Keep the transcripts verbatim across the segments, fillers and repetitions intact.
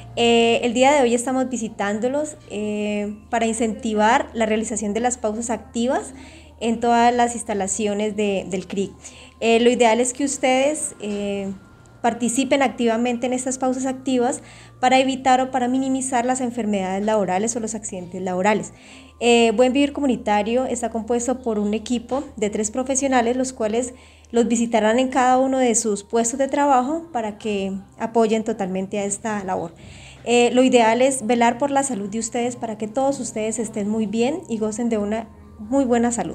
Eh, el día de hoy estamos visitándolos eh, para incentivar la realización de las pausas activas en todas las instalaciones de, del C R I C. Eh, lo ideal es que ustedes eh, participen activamente en estas pausas activas para evitar o para minimizar las enfermedades laborales o los accidentes laborales. Eh, Buen Vivir Comunitario está compuesto por un equipo de tres profesionales, los cuales los visitarán en cada uno de sus puestos de trabajo para que apoyen totalmente a esta labor. Eh, lo ideal es velar por la salud de ustedes para que todos ustedes estén muy bien y gocen de una muy buena salud.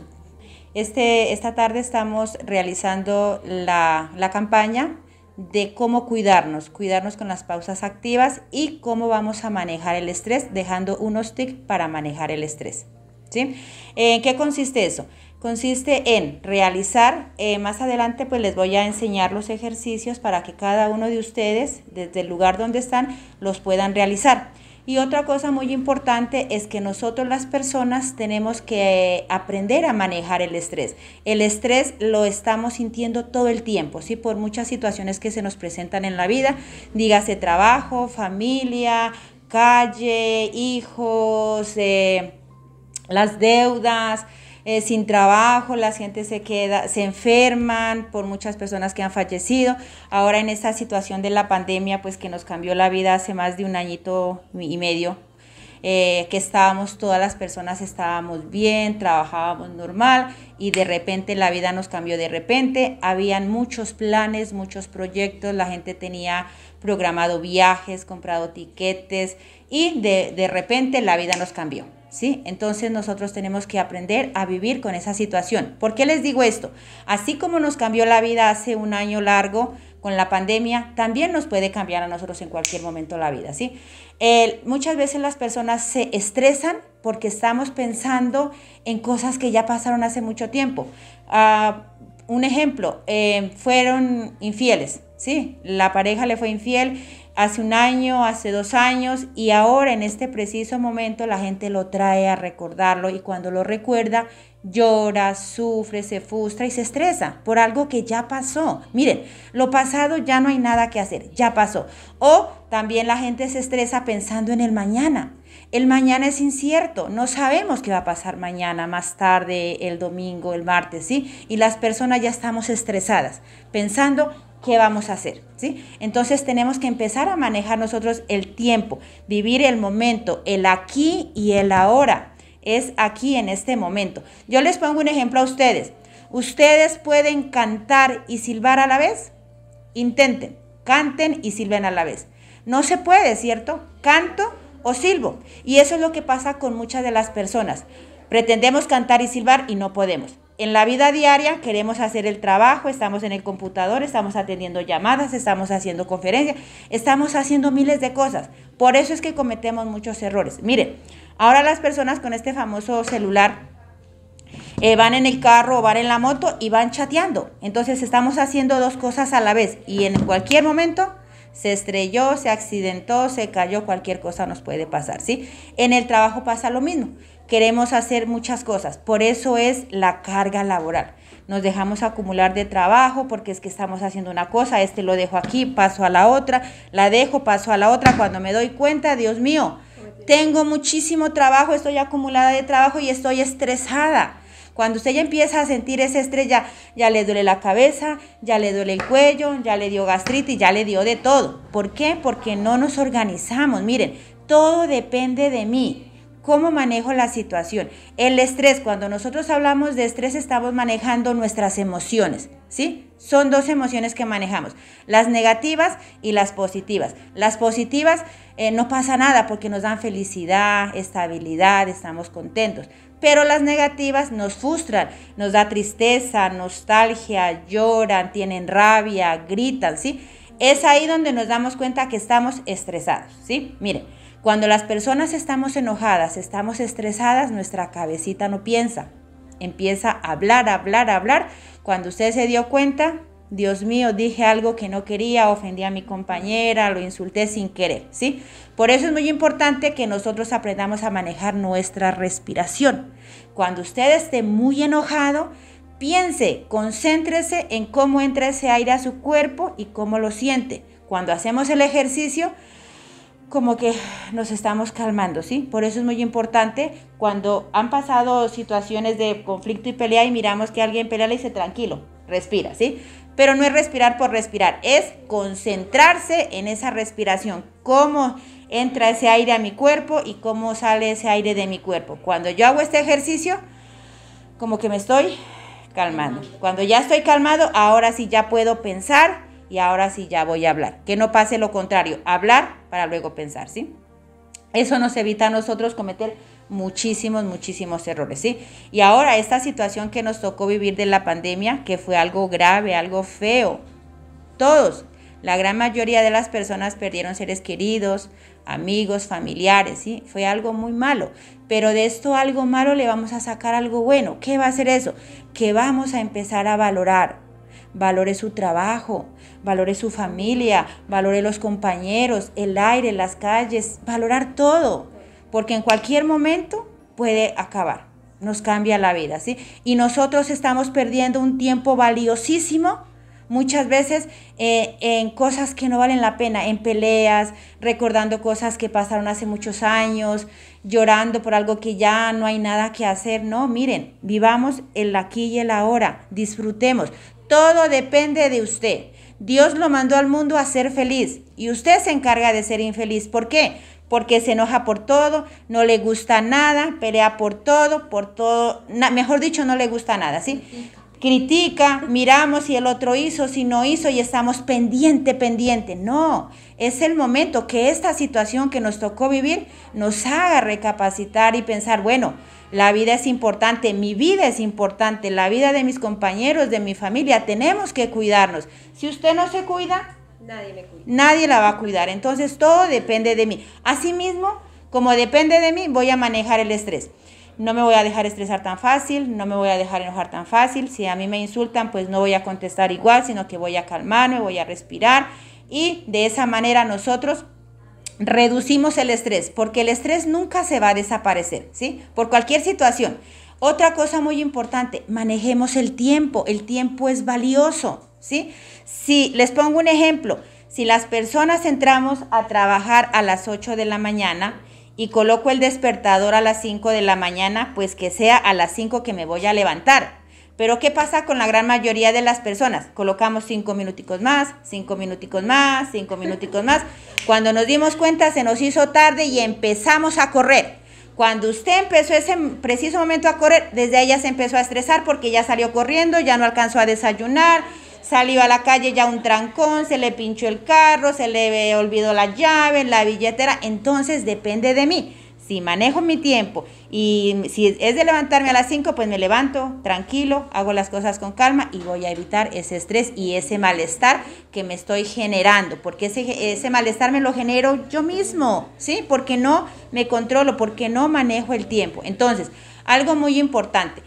Este, esta tarde estamos realizando la, la campaña de cómo cuidarnos, cuidarnos con las pausas activas y cómo vamos a manejar el estrés, dejando unos tips para manejar el estrés, ¿sí? ¿En qué consiste eso? Consiste en realizar, eh, más adelante pues les voy a enseñar los ejercicios para que cada uno de ustedes, desde el lugar donde están, los puedan realizar. Y otra cosa muy importante es que nosotros las personas tenemos que aprender a manejar el estrés. El estrés lo estamos sintiendo todo el tiempo, ¿sí? Por muchas situaciones que se nos presentan en la vida, dígase trabajo, familia, calle, hijos, eh, las deudas. Eh, sin trabajo, la gente se queda, se enferman por muchas personas que han fallecido. Ahora en esta situación de la pandemia, pues que nos cambió la vida hace más de un añito y medio, eh, que estábamos, todas las personas estábamos bien, trabajábamos normal y de repente la vida nos cambió de repente. Habían muchos planes, muchos proyectos, la gente tenía programado viajes, comprado tiquetes y de, de repente la vida nos cambió. ¿Sí? Entonces nosotros tenemos que aprender a vivir con esa situación. ¿Por qué les digo esto? Así como nos cambió la vida hace un año largo con la pandemia, también nos puede cambiar a nosotros en cualquier momento la vida, ¿sí? Eh, muchas veces las personas se estresan porque estamos pensando en cosas que ya pasaron hace mucho tiempo. Uh, un ejemplo, eh, fueron infieles, ¿sí? La pareja le fue infiel hace un año, hace dos años y ahora en este preciso momento la gente lo trae a recordarlo y cuando lo recuerda llora, sufre, se frustra y se estresa por algo que ya pasó. Miren, lo pasado ya no hay nada que hacer, ya pasó. O también la gente se estresa pensando en el mañana. El mañana es incierto, no sabemos qué va a pasar mañana, más tarde, el domingo, el martes, ¿sí? Y las personas ya estamos estresadas, pensando qué vamos a hacer, ¿sí? Entonces tenemos que empezar a manejar nosotros el tiempo, vivir el momento, el aquí y el ahora. Es aquí en este momento. Yo les pongo un ejemplo a ustedes. ¿Ustedes pueden cantar y silbar a la vez? Intenten, canten y silben a la vez. No se puede, ¿cierto? Canto o silbo. Y eso es lo que pasa con muchas de las personas. Pretendemos cantar y silbar y no podemos. En la vida diaria queremos hacer el trabajo, estamos en el computador, estamos atendiendo llamadas, estamos haciendo conferencias, estamos haciendo miles de cosas. Por eso es que cometemos muchos errores. Miren, ahora las personas con este famoso celular eh, van en el carro o van en la moto y van chateando. Entonces estamos haciendo dos cosas a la vez y en cualquier momento se estrelló, se accidentó, se cayó, cualquier cosa nos puede pasar, ¿sí? En el trabajo pasa lo mismo. Queremos hacer muchas cosas, por eso es la carga laboral. Nos dejamos acumular de trabajo porque es que estamos haciendo una cosa, este lo dejo aquí, paso a la otra, la dejo, paso a la otra. Cuando me doy cuenta, Dios mío, tengo muchísimo trabajo, estoy acumulada de trabajo y estoy estresada. Cuando usted ya empieza a sentir ese estrés, ya, ya le duele la cabeza, ya le duele el cuello, ya le dio gastritis, ya le dio de todo. ¿Por qué? Porque no nos organizamos. Miren, todo depende de mí. ¿Cómo manejo la situación? El estrés, cuando nosotros hablamos de estrés, estamos manejando nuestras emociones, ¿sí? Son dos emociones que manejamos, las negativas y las positivas. Las positivas eh, no pasa nada porque nos dan felicidad, estabilidad, estamos contentos. Pero las negativas nos frustran, nos da tristeza, nostalgia, lloran, tienen rabia, gritan, ¿sí? Es ahí donde nos damos cuenta que estamos estresados, ¿sí? Miren. Cuando las personas estamos enojadas, estamos estresadas, nuestra cabecita no piensa. Empieza a hablar, a hablar, a hablar. Cuando usted se dio cuenta, Dios mío, dije algo que no quería, ofendí a mi compañera, lo insulté sin querer, ¿sí? Por eso es muy importante que nosotros aprendamos a manejar nuestra respiración. Cuando usted esté muy enojado, piense, concéntrese en cómo entra ese aire a su cuerpo y cómo lo siente. Cuando hacemos el ejercicio, como que nos estamos calmando, ¿sí? Por eso es muy importante cuando han pasado situaciones de conflicto y pelea y miramos que alguien pelea, le dice tranquilo, respira, ¿sí? Pero no es respirar por respirar, es concentrarse en esa respiración, cómo entra ese aire a mi cuerpo y cómo sale ese aire de mi cuerpo. Cuando yo hago este ejercicio, como que me estoy calmando. Cuando ya estoy calmado, ahora sí ya puedo pensar y ahora sí ya voy a hablar. Que no pase lo contrario, hablar para luego pensar, ¿sí? Eso nos evita a nosotros cometer muchísimos, muchísimos errores, ¿sí? Y ahora esta situación que nos tocó vivir de la pandemia, que fue algo grave, algo feo, todos, la gran mayoría de las personas perdieron seres queridos, amigos, familiares, ¿sí? Fue algo muy malo, pero de esto algo malo le vamos a sacar algo bueno. ¿Qué va a ser eso? Que vamos a empezar a valorar. Valore su trabajo, valore su familia, valore los compañeros, el aire, las calles, valorar todo, porque en cualquier momento puede acabar, nos cambia la vida, ¿sí? Y nosotros estamos perdiendo un tiempo valiosísimo, muchas veces eh, en cosas que no valen la pena, en peleas, recordando cosas que pasaron hace muchos años, llorando por algo que ya no hay nada que hacer. No, miren, vivamos el aquí y el ahora, disfrutemos. Todo depende de usted. Dios lo mandó al mundo a ser feliz y usted se encarga de ser infeliz. ¿Por qué? Porque se enoja por todo, no le gusta nada, pelea por todo, por todo, na, mejor dicho, no le gusta nada, ¿sí? Critica, miramos si el otro hizo, si no hizo y estamos pendiente, pendiente. No, es el momento que esta situación que nos tocó vivir nos haga recapacitar y pensar, bueno, la vida es importante, mi vida es importante, la vida de mis compañeros, de mi familia, tenemos que cuidarnos. Si usted no se cuida, nadie me cuida. Nadie la va a cuidar, entonces todo depende de mí. Asimismo, como depende de mí, voy a manejar el estrés. No me voy a dejar estresar tan fácil, no me voy a dejar enojar tan fácil. Si a mí me insultan, pues no voy a contestar igual, sino que voy a calmarme, voy a respirar y de esa manera nosotros reducimos el estrés, porque el estrés nunca se va a desaparecer, ¿sí? Por cualquier situación. Otra cosa muy importante, manejemos el tiempo. El tiempo es valioso, ¿sí? Si les pongo un ejemplo, si las personas entramos a trabajar a las ocho de la mañana y coloco el despertador a las cinco de la mañana, pues que sea a las cinco que me voy a levantar. Pero ¿qué pasa con la gran mayoría de las personas? Colocamos cinco minuticos más, cinco minuticos más, cinco minuticos más. Cuando nos dimos cuenta se nos hizo tarde y empezamos a correr. Cuando usted empezó ese preciso momento a correr, desde ahí ya se empezó a estresar porque ya salió corriendo, ya no alcanzó a desayunar, salió a la calle ya un trancón, se le pinchó el carro, se le olvidó la llave, la billetera. Entonces depende de mí. Si manejo mi tiempo y si es de levantarme a las cinco, pues me levanto tranquilo, hago las cosas con calma y voy a evitar ese estrés y ese malestar que me estoy generando, porque ese, ese malestar me lo genero yo mismo, ¿sí? Porque no me controlo, porque no manejo el tiempo. Entonces, algo muy importante,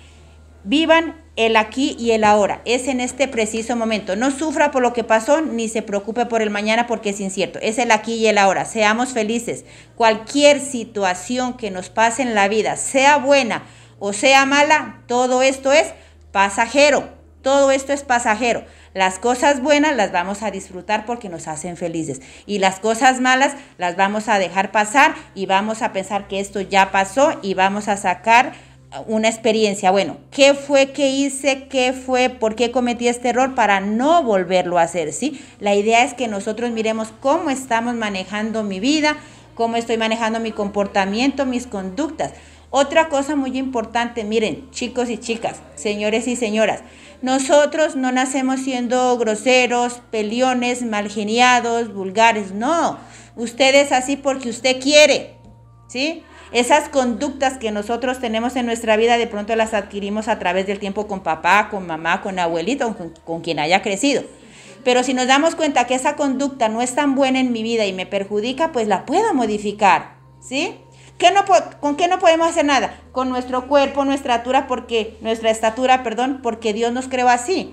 vivan el aquí y el ahora, es en este preciso momento. No sufra por lo que pasó, ni se preocupe por el mañana porque es incierto. Es el aquí y el ahora. Seamos felices. Cualquier situación que nos pase en la vida, sea buena o sea mala, todo esto es pasajero. Todo esto es pasajero. Las cosas buenas las vamos a disfrutar porque nos hacen felices. Y las cosas malas las vamos a dejar pasar y vamos a pensar que esto ya pasó y vamos a sacar una experiencia. Bueno, ¿qué fue que hice? ¿Qué fue? ¿Por qué cometí este error? Para no volverlo a hacer, ¿sí? La idea es que nosotros miremos cómo estamos manejando mi vida, cómo estoy manejando mi comportamiento, mis conductas. Otra cosa muy importante, miren, chicos y chicas, señores y señoras, nosotros no nacemos siendo groseros, peliones, malgeniados, vulgares, no. Usted es así porque usted quiere, ¿sí? Esas conductas que nosotros tenemos en nuestra vida de pronto las adquirimos a través del tiempo con papá, con mamá, con abuelito, con, con quien haya crecido. Pero si nos damos cuenta que esa conducta no es tan buena en mi vida y me perjudica, pues la puedo modificar, ¿sí? ¿Qué no, ¿Con qué no podemos hacer nada? Con nuestro cuerpo, nuestra estatura, porque, nuestra estatura, perdón, porque Dios nos creó así.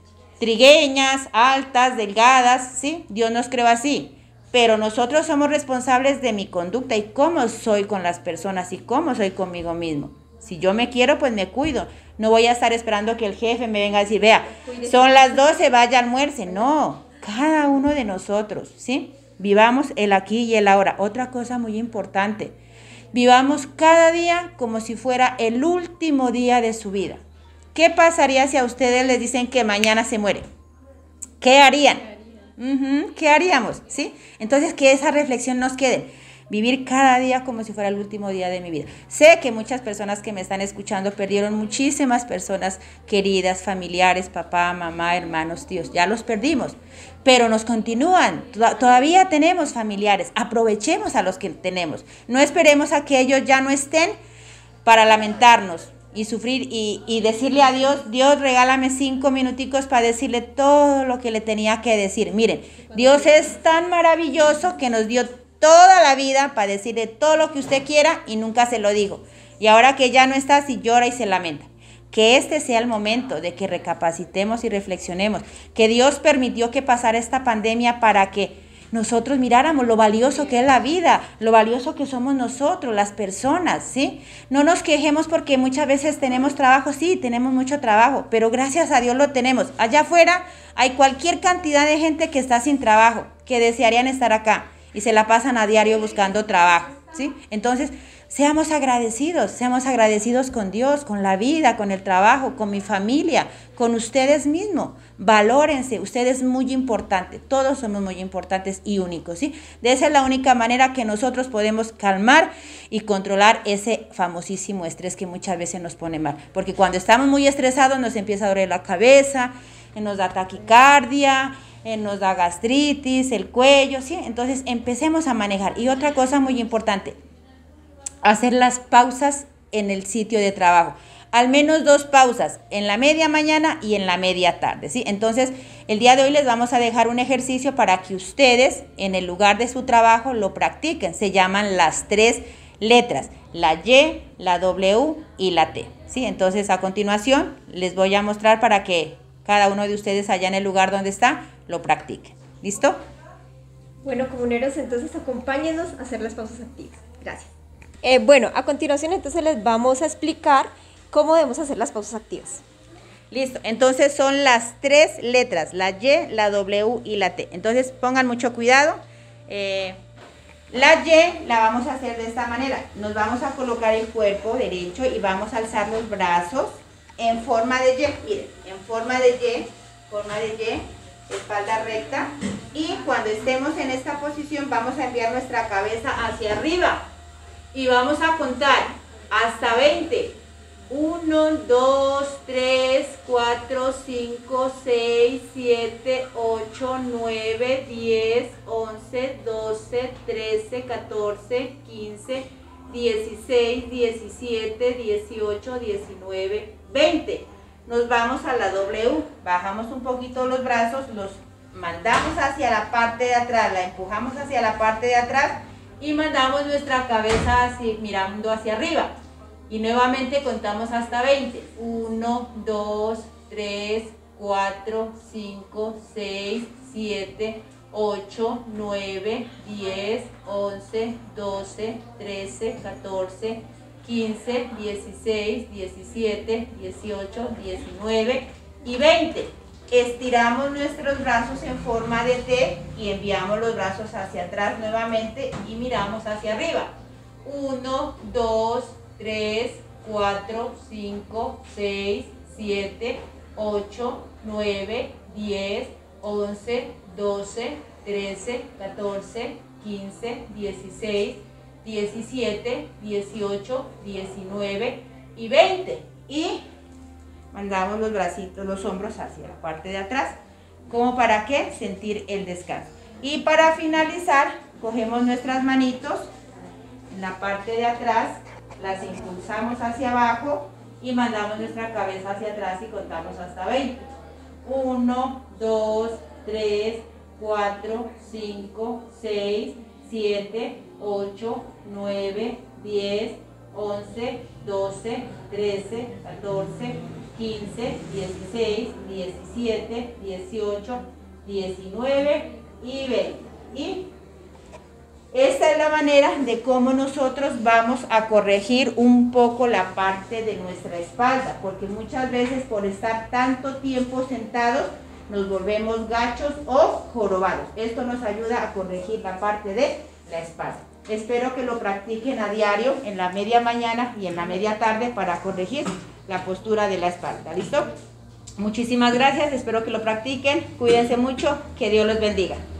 Trigueñas, altas, delgadas, ¿sí? Dios nos creó así. Pero nosotros somos responsables de mi conducta y cómo soy con las personas y cómo soy conmigo mismo. Si yo me quiero, pues me cuido. No voy a estar esperando que el jefe me venga a decir, vea, son las doce, vaya, almuerce. No, cada uno de nosotros, ¿sí? Vivamos el aquí y el ahora. Otra cosa muy importante, vivamos cada día como si fuera el último día de su vida. ¿Qué pasaría si a ustedes les dicen que mañana se muere? ¿Qué harían? Uh-huh. ¿Qué haríamos? ¿Sí? Entonces, que esa reflexión nos quede. Vivir cada día como si fuera el último día de mi vida. Sé que muchas personas que me están escuchando perdieron muchísimas personas queridas, familiares, papá, mamá, hermanos, tíos. Ya los perdimos, pero nos continúan. Todavía tenemos familiares. Aprovechemos a los que tenemos. No esperemos a que ellos ya no estén para lamentarnos y sufrir y, y decirle a Dios, Dios, regálame cinco minuticos para decirle todo lo que le tenía que decir. Miren, Dios es tan maravilloso que nos dio toda la vida para decirle todo lo que usted quiera y nunca se lo dijo. Y ahora que ya no está, si llora y se lamenta. Que este sea el momento de que recapacitemos y reflexionemos. Que Dios permitió que pasara esta pandemia para que nosotros miráramos lo valioso que es la vida, lo valioso que somos nosotros, las personas, ¿sí? No nos quejemos porque muchas veces tenemos trabajo, sí, tenemos mucho trabajo, pero gracias a Dios lo tenemos. Allá afuera hay cualquier cantidad de gente que está sin trabajo, que desearían estar acá y se la pasan a diario buscando trabajo, ¿sí? Entonces, seamos agradecidos, seamos agradecidos con Dios, con la vida, con el trabajo, con mi familia, con ustedes mismos. Valórense, ustedes muy importantes, todos somos muy importantes y únicos, ¿sí? De esa es la única manera que nosotros podemos calmar y controlar ese famosísimo estrés que muchas veces nos pone mal. Porque cuando estamos muy estresados nos empieza a doler la cabeza, nos da taquicardia, nos da gastritis, el cuello, ¿sí? Entonces empecemos a manejar. Y otra cosa muy importante, hacer las pausas en el sitio de trabajo. Al menos dos pausas, en la media mañana y en la media tarde, ¿sí? Entonces, el día de hoy les vamos a dejar un ejercicio para que ustedes, en el lugar de su trabajo, lo practiquen. Se llaman las tres letras, la Y, la W y la T, ¿sí? Entonces, a continuación, les voy a mostrar para que cada uno de ustedes allá en el lugar donde está, lo practiquen. ¿Listo? Bueno, comuneros, entonces acompáñenos a hacer las pausas activas. Gracias. Eh, bueno, a continuación entonces les vamos a explicar cómo debemos hacer las pausas activas. Listo, entonces son las tres letras, la Y, la W y la T. Entonces pongan mucho cuidado. Eh, la Y la vamos a hacer de esta manera. Nos vamos a colocar el cuerpo derecho y vamos a alzar los brazos en forma de Y. Miren, en forma de Y, forma de Y, espalda recta. Y cuando estemos en esta posición vamos a enviar nuestra cabeza hacia arriba. Y vamos a contar hasta veinte. uno, dos, tres, cuatro, cinco, seis, siete, ocho, nueve, diez, once, doce, trece, catorce, quince, dieciséis, diecisiete, dieciocho, diecinueve, veinte. Nos vamos a la W, bajamos un poquito los brazos, los mandamos hacia la parte de atrás, la empujamos hacia la parte de atrás y mandamos nuestra cabeza así, mirando hacia arriba. Y nuevamente contamos hasta veinte. uno, dos, tres, cuatro, cinco, seis, siete, ocho, nueve, diez, once, doce, trece, catorce, quince, dieciséis, diecisiete, dieciocho, diecinueve y veinte. Estiramos nuestros brazos en forma de T y enviamos los brazos hacia atrás nuevamente y miramos hacia arriba. uno, dos, tres, cuatro, cinco, seis, siete, ocho, nueve, diez, once, doce, trece, catorce, quince, dieciséis, diecisiete, dieciocho, diecinueve y veinte. Y mandamos los bracitos, los hombros hacia la parte de atrás. ¿Cómo para qué? Sentir el descanso. Y para finalizar, cogemos nuestras manitos en la parte de atrás, las impulsamos hacia abajo y mandamos nuestra cabeza hacia atrás y contamos hasta veinte. uno, dos, tres, cuatro, cinco, seis, siete, ocho, nueve, diez, once, doce, trece, catorce, quince, dieciséis, diecisiete, dieciocho, diecinueve y veinte. Y esta es la manera de cómo nosotros vamos a corregir un poco la parte de nuestra espalda, porque muchas veces por estar tanto tiempo sentados nos volvemos gachos o jorobados. Esto nos ayuda a corregir la parte de la espalda. Espero que lo practiquen a diario, en la media mañana y en la media tarde, para corregir la postura de la espalda. ¿Listo? Muchísimas gracias, espero que lo practiquen. Cuídense mucho, que Dios los bendiga.